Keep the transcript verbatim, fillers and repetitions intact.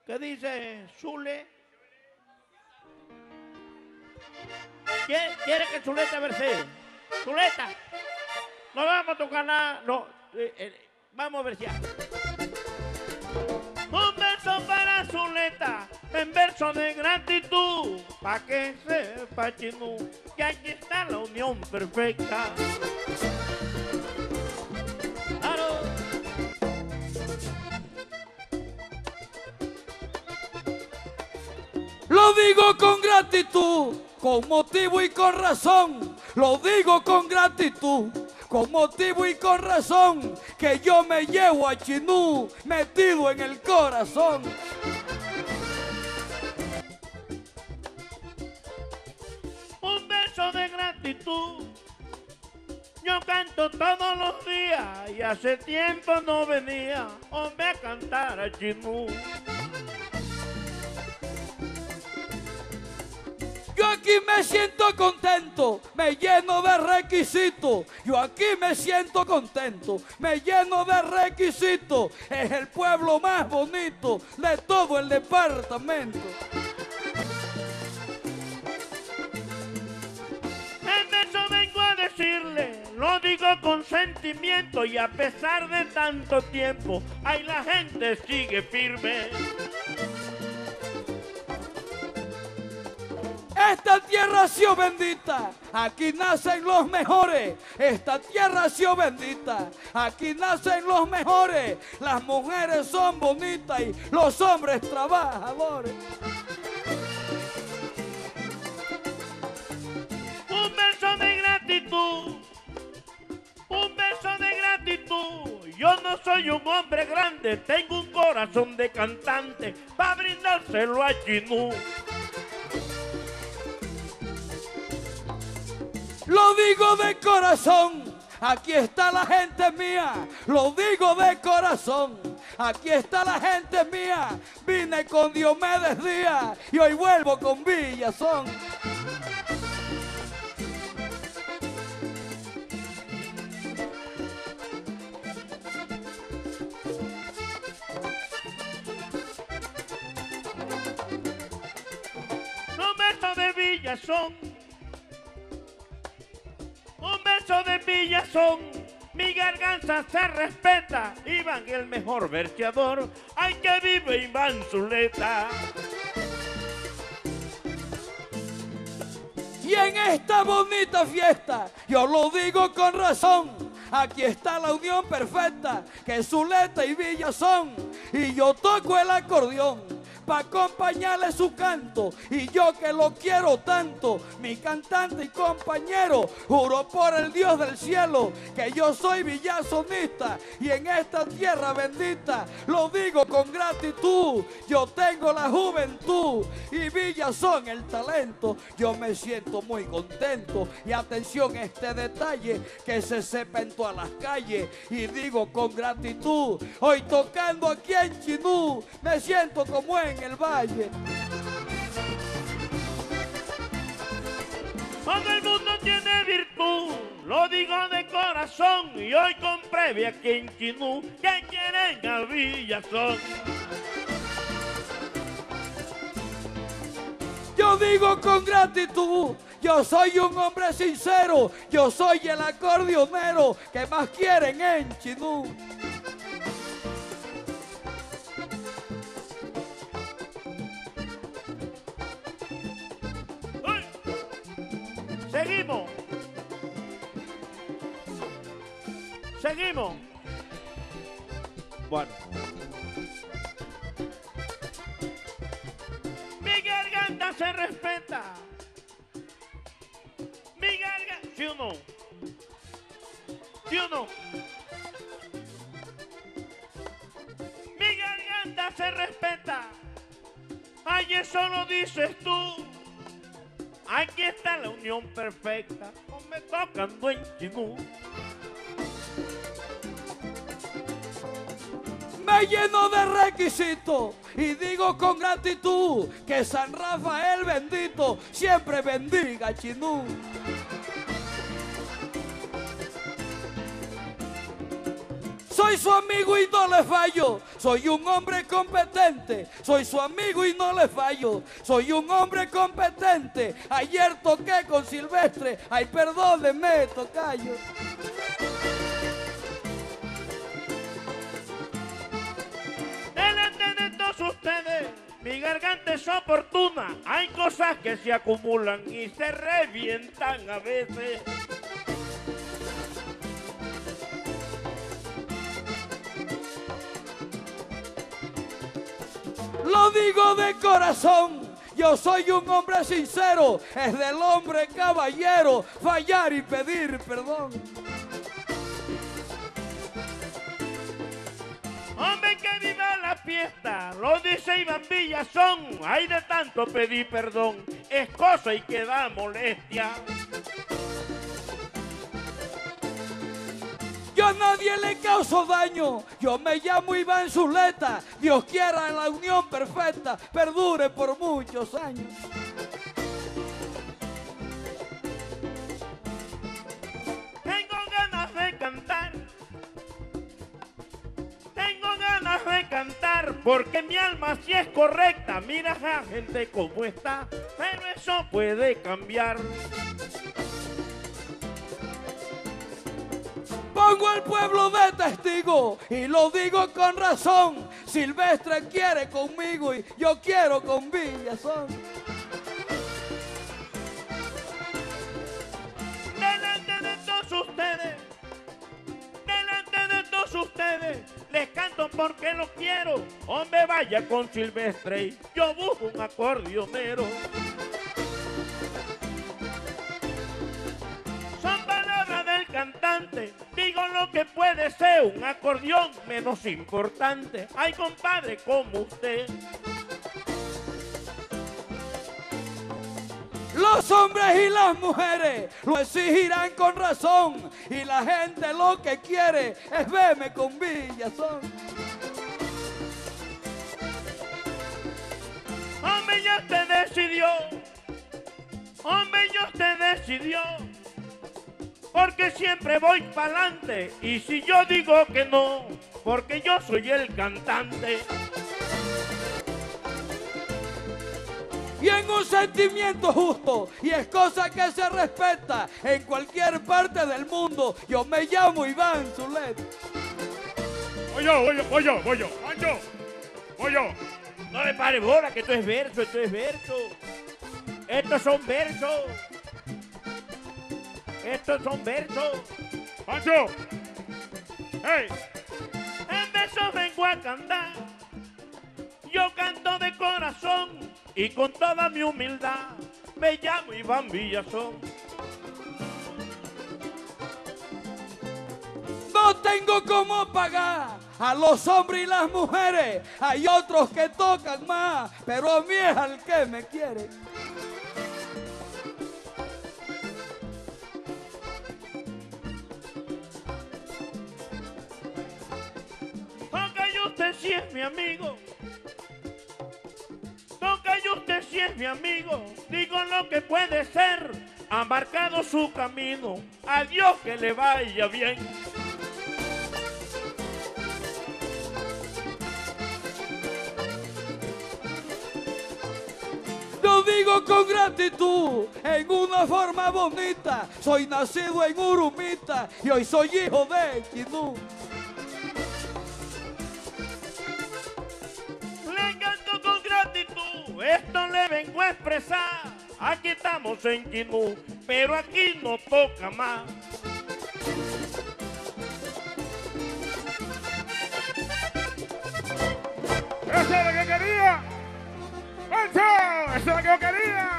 ¿Qué dice Zule? ¿Quiere, quiere que Zuleta verse? Zuleta, no vamos a tocar nada, no, eh, eh, vamos a ver si ya. Un verso para Zuleta, en verso de gratitud, pa' que sepa Chinú, que aquí está la unión perfecta. Claro. Lo digo con gratitud, con motivo y con razón. Lo digo con gratitud, con motivo y con razón, que yo me llevo a Chinú metido en el corazón. Un verso de gratitud, yo canto todos los días y hace tiempo no venía, hombre, a cantar a Chinú. Yo aquí me siento contento, me lleno de requisitos. Yo aquí me siento contento, me lleno de requisitos. Es el pueblo más bonito de todo el departamento. En eso vengo a decirle, lo digo con sentimiento y a pesar de tanto tiempo, ahí la gente sigue firme. Esta tierra ha sido bendita, aquí nacen los mejores. Esta tierra ha sido bendita, aquí nacen los mejores. Las mujeres son bonitas y los hombres trabajadores. Un verso de gratitud, un verso de gratitud. Yo no soy un hombre grande, tengo un corazón de cantante para brindárselo a Chinú. Lo digo de corazón, aquí está la gente mía. Lo digo de corazón, aquí está la gente mía. Vine con Diomedes Díaz y hoy vuelvo con Villazón. Un verso de Villazón, un verso de Villazón, mi garganta se respeta. Iván el mejor verseador, ay que vive Iván Zuleta. Y en esta bonita fiesta, yo lo digo con razón, aquí está la unión perfecta, que Zuleta y Villazón. Y yo toco el acordeón para acompañarle su canto, y yo que lo quiero tanto, mi cantante y compañero, juro por el Dios del cielo que yo soy villazonista, y en esta tierra bendita lo digo con gratitud. Yo tengo la juventud y Villazón el talento. Yo me siento muy contento, y atención a este detalle que se sepa en todas las calles, y digo con gratitud, hoy tocando aquí en Chinú me siento como en el valle. Todo el mundo tiene virtud, lo digo de corazón, y hoy compré aquí en Chinú que quieren a Villazón. Yo digo con gratitud, yo soy un hombre sincero, yo soy el acordeonero que más quieren en Chinú. Seguimos. Seguimos. Bueno. Mi garganta se respeta. Mi garganta. ¿Sí o no? ¿Sí o no? Mi garganta se respeta. Ay, eso lo dices tú. Aquí está la unión perfecta, me tocando en Chinú. Me lleno de requisitos y digo con gratitud que San Rafael bendito siempre bendiga a Chinú. Soy su amigo y no le fallo, soy un hombre competente, soy su amigo y no le fallo, soy un hombre competente. Ayer toqué con Silvestre, ay perdóneme, tocayo. Delante de todos ustedes, mi garganta es oportuna, hay cosas que se acumulan y se revientan a veces. Lo digo de corazón, yo soy un hombre sincero, es del hombre caballero fallar y pedir perdón. Hombre, que viva la fiesta, lo dice Iván Villazón, hay de tanto pedir perdón, es cosa y que da molestia. Yo a nadie le causo daño, yo me llamo Iván Zuleta, Dios quiera la unión perfecta perdure por muchos años. Tengo ganas de cantar, tengo ganas de cantar, porque mi alma sí es correcta, mira la gente como está, pero eso puede cambiar. Pongo al pueblo de testigo y lo digo con razón. Silvestre quiere conmigo y yo quiero con Villazón. Delante de todos ustedes, delante de todos ustedes, les canto porque los quiero. Hombre, vaya con Silvestre y yo busco un acordeonero. Son palabras del cantante, digo lo que puede ser un acordeón menos importante. Ay, compadre, como usted. Los hombres y las mujeres lo exigirán con razón y la gente lo que quiere es verme con Villazón. Hombre, ya usted decidió, hombre, ya usted decidió, porque siempre voy pa'lante, y si yo digo que no, porque yo soy el cantante. Y en un sentimiento justo, y es cosa que se respeta en cualquier parte del mundo, yo me llamo Iván Zuleta. Voy yo, voy yo, voy yo, voy yo, Pancho, voy yo. No le pare bola, que esto es verso, esto es verso. Estos son versos. Estos son versos. Pancho, hey, En versos vengo a cantar. Yo canto de corazón y con toda mi humildad. Me llamo Iván Villazón. No tengo cómo pagar a los hombres y las mujeres. Hay otros que tocan más, pero a mí es al que me quiere. Toca y usted si es mi amigo. Toca y usted si es mi amigo. Digo lo que puede ser. Ha marcado su camino. Adiós, que le vaya bien. Lo digo con gratitud, en una forma bonita. Soy nacido en Urumita y hoy soy hijo de Chinú. Le canto con gratitud, esto le vengo a expresar. Aquí estamos en Chinú, pero aquí no toca más. eso es lo que quería. Pancho, eso es lo que yo quería.